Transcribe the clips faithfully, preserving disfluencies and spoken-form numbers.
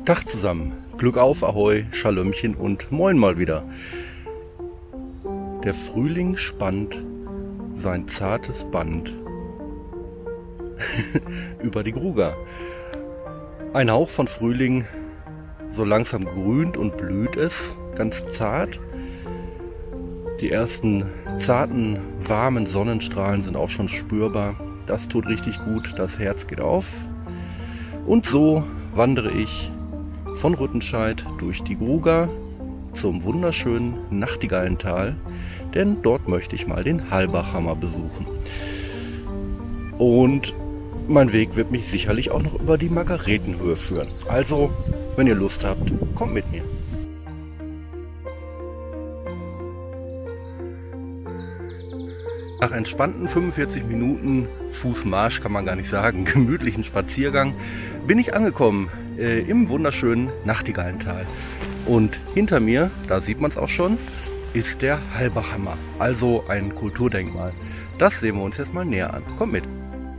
Tag zusammen, Glück auf, Ahoi, Schalömchen und Moin mal wieder. Der Frühling spannt sein zartes Band über die Gruga. Ein Hauch von Frühling, so langsam grünt und blüht es, ganz zart. Die ersten zarten, warmen Sonnenstrahlen sind auch schon spürbar. Das tut richtig gut, das Herz geht auf. Und so wandere ich von Rüttenscheid durch die Gruga zum wunderschönen Nachtigallental, denn dort möchte ich mal den Halbachhammer besuchen. Und mein Weg wird mich sicherlich auch noch über die Margaretenhöhe führen. Also, wenn ihr Lust habt, kommt mit mir. Nach entspannten fünfundvierzig Minuten Fußmarsch, kann man gar nicht sagen, gemütlichen Spaziergang, bin ich angekommen äh, im wunderschönen Nachtigallental. Und hinter mir, da sieht man es auch schon, ist der Halbachhammer, also ein Kulturdenkmal. Das sehen wir uns jetzt mal näher an. Kommt mit!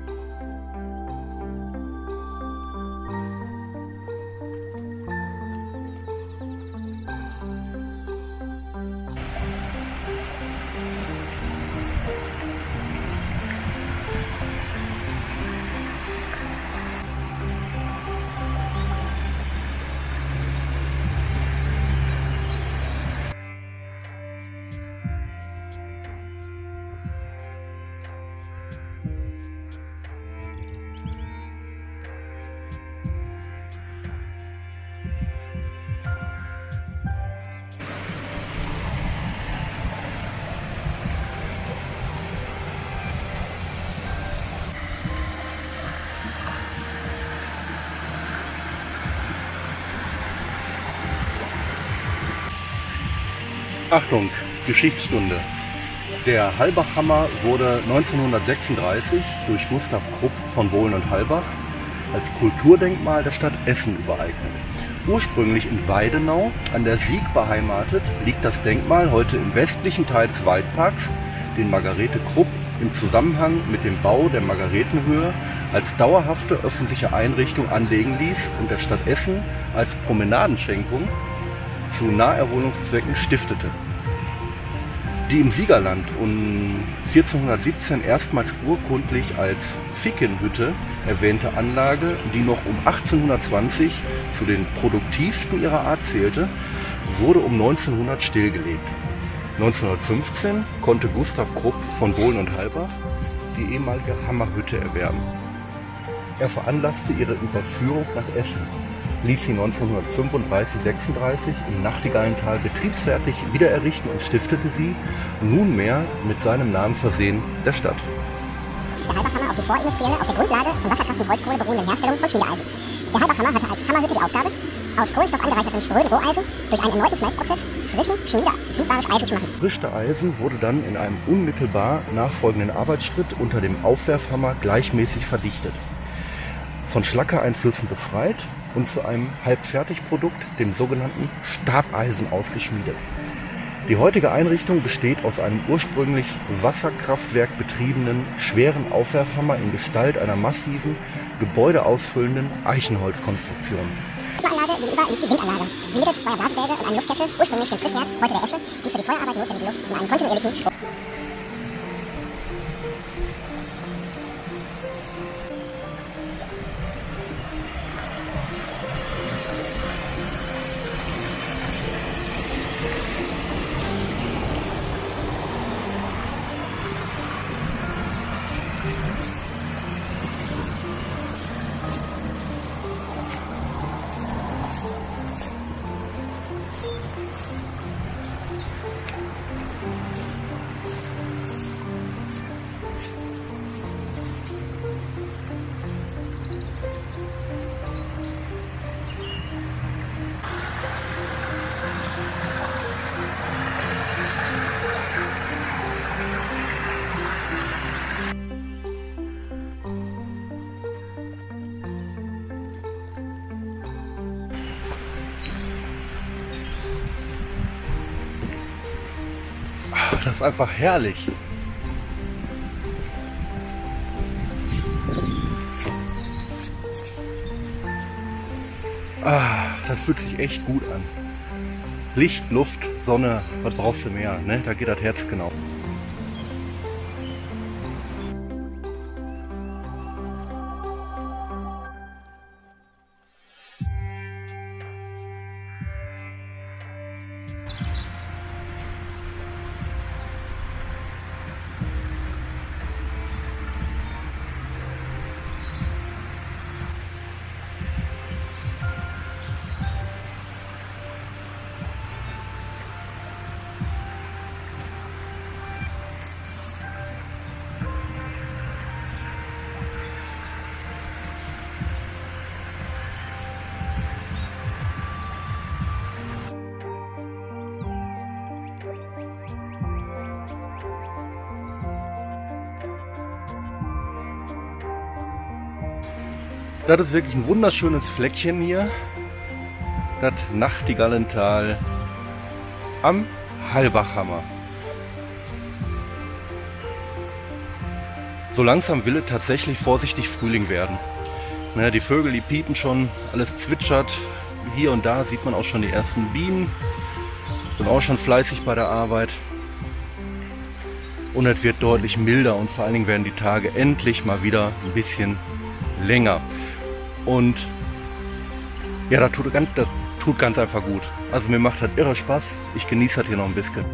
Achtung, Geschichtsstunde. Der Halbachhammer wurde neunzehnhundertsechsunddreißig durch Gustav Krupp von Bohlen und Halbach als Kulturdenkmal der Stadt Essen übereignet. Ursprünglich in Weidenau an der Sieg beheimatet, liegt das Denkmal heute im westlichen Teil des Waldparks, den Margarete Krupp im Zusammenhang mit dem Bau der Margaretenhöhe als dauerhafte öffentliche Einrichtung anlegen ließ und der Stadt Essen als Promenadenschenkung zu Naherholungszwecken stiftete. Die im Siegerland um vierzehnhundertsiebzehn erstmals urkundlich als Fickenhütte erwähnte Anlage, die noch um achtzehnhundertzwanzig zu den produktivsten ihrer Art zählte, wurde um neunzehnhundert stillgelegt. neunzehnhundertfünfzehn konnte Gustav Krupp von Bohlen und Halbach die ehemalige Hammerhütte erwerben. Er veranlasste ihre Überführung nach Essen, ließ sie neunzehnhundertfünfunddreißig sechsunddreißig im Nachtigallental betriebsfertig wiedererrichten und stiftete sie, nunmehr mit seinem Namen versehen, der Stadt. Der Halbachhammer auf die vorindustrielle, auf der Grundlage von Wasserkraft und Holzkohle beruhende Herstellung von Schmiedeeisen. Der Halbachhammer hatte als Hammerhütte die Aufgabe, aus Kohlenstoff angereichertem spröden Roheisen durch einen erneuten Schmelzprozess frischen, Schmiede, schmiedbares Eisen zu machen. Frische Eisen wurde dann in einem unmittelbar nachfolgenden Arbeitsschritt unter dem Aufwerfhammer gleichmäßig verdichtet, von Schlackereinflüssen befreit und zu einem Halbfertigprodukt, dem sogenannten Stabeisen, ausgeschmiedet. Die heutige Einrichtung besteht aus einem ursprünglich Wasserkraftwerk betriebenen schweren Aufwerfhammer in Gestalt einer massiven, gebäudeausfüllenden Eichenholzkonstruktion. Die Anlage gegenüber liegt die Windanlage, die mittels zweier Blasbälge und einem Luftkessel, ursprünglich den Frischherd, heute der Esse, die für die Feuerarbeit notwendige Luft in einem kontinuierlichen Strom. Das ist einfach herrlich. Ah, das fühlt sich echt gut an. Licht, Luft, Sonne, was brauchst du mehr, ne? Da geht das Herz genau. Das ist wirklich ein wunderschönes Fleckchen hier, das Nachtigallental am Halbachhammer. So langsam will es tatsächlich vorsichtig Frühling werden. Ne, die Vögel, die piepen schon, alles zwitschert. Hier und da sieht man auch schon die ersten Bienen, sind auch schon fleißig bei der Arbeit. Und es wird deutlich milder und vor allen Dingen werden die Tage endlich mal wieder ein bisschen länger. Und ja, das tut, ganz, das tut ganz einfach gut. Also mir macht das irre Spaß. Ich genieße das hier noch ein bisschen.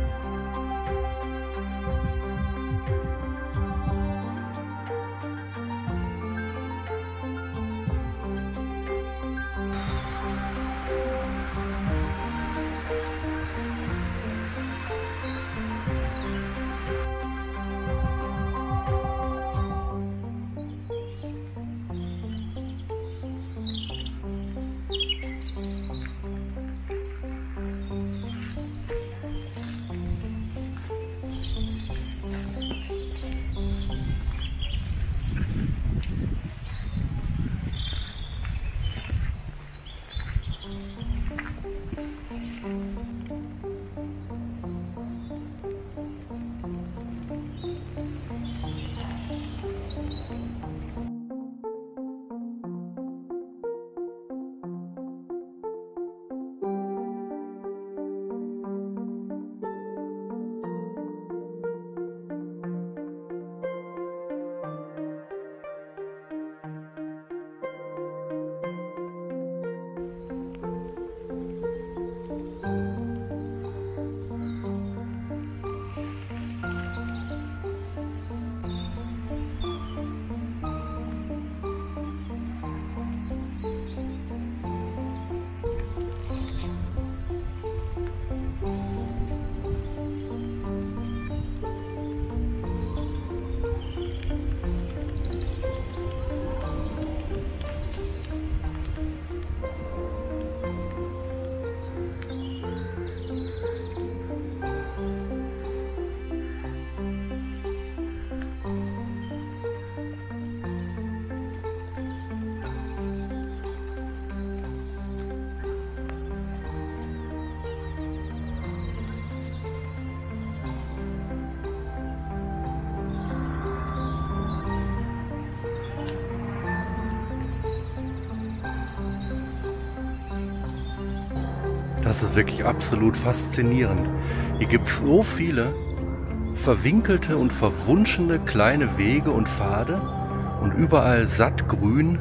Das ist wirklich absolut faszinierend. Hier gibt es so viele verwinkelte und verwunschene kleine Wege und Pfade und überall satt grün.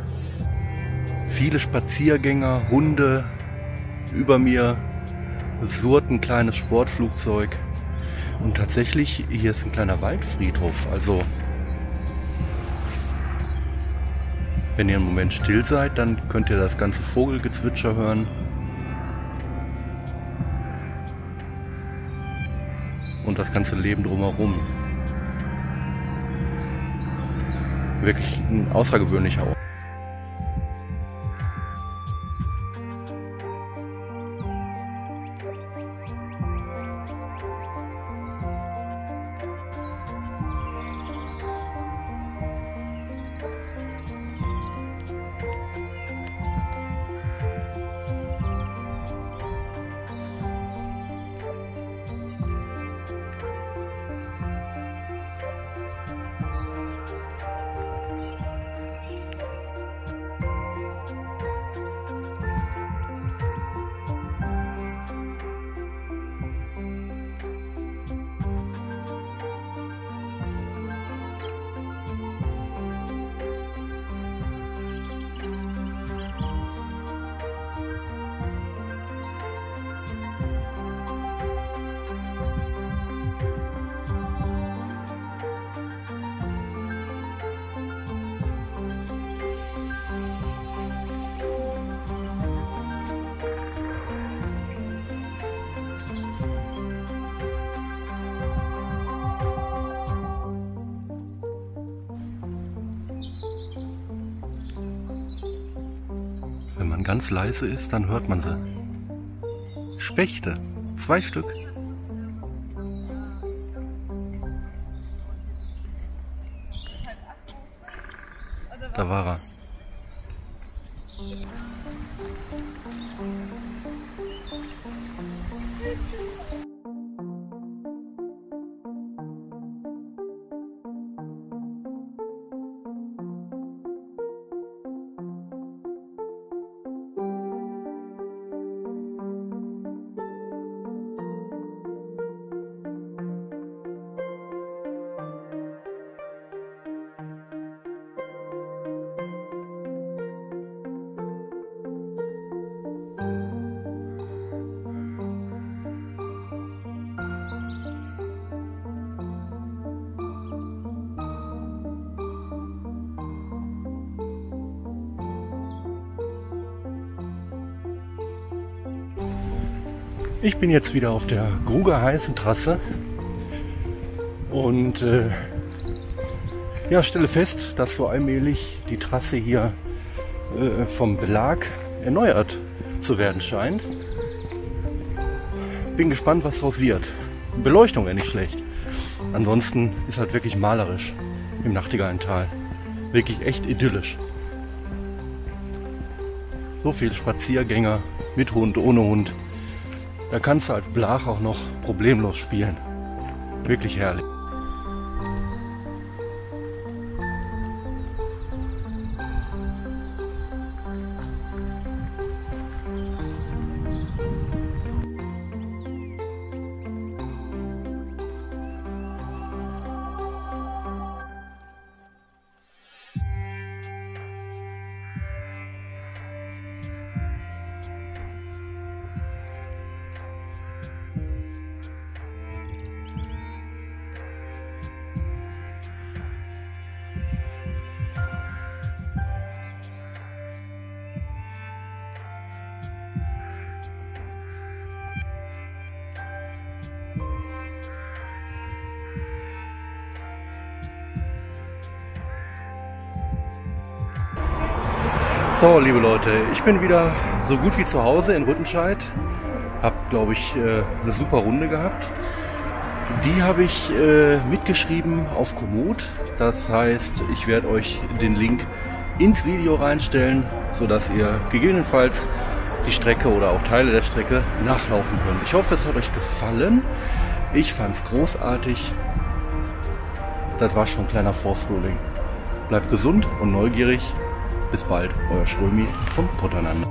Viele Spaziergänger, Hunde, über mir surrt ein kleines Sportflugzeug. Und tatsächlich, hier ist ein kleiner Waldfriedhof. Also, wenn ihr einen Moment still seid, dann könnt ihr das ganze Vogelgezwitscher hören. Und das ganze Leben drumherum. Wirklich ein außergewöhnlicher Ort. man ganz leise ist, dann hört man sie. Spechte, zwei Stück. Da war er. Ich bin jetzt wieder auf der Gruger-Heißen Trasse und äh, ja, stelle fest, dass so allmählich die Trasse hier äh, vom Belag erneuert zu werden scheint. Bin gespannt, was daraus wird. Beleuchtung wäre nicht schlecht. Ansonsten ist halt wirklich malerisch im Nachtigallental. Wirklich echt idyllisch. So viele Spaziergänger mit Hund, ohne Hund. Da kannst du als Blach auch noch problemlos spielen. Wirklich herrlich. So, liebe Leute, ich bin wieder so gut wie zu Hause in Rüttenscheid. Hab, glaube ich, eine super Runde gehabt. Die habe ich äh, mitgeschrieben auf Komoot. Das heißt, ich werde euch den Link ins Video reinstellen, sodass ihr gegebenenfalls die Strecke oder auch Teile der Strecke nachlaufen könnt. Ich hoffe, es hat euch gefallen. Ich fand es großartig. Das war schon ein kleiner Vorfrühling. Bleibt gesund und neugierig. Bis bald, euer Strömi vom Potternander.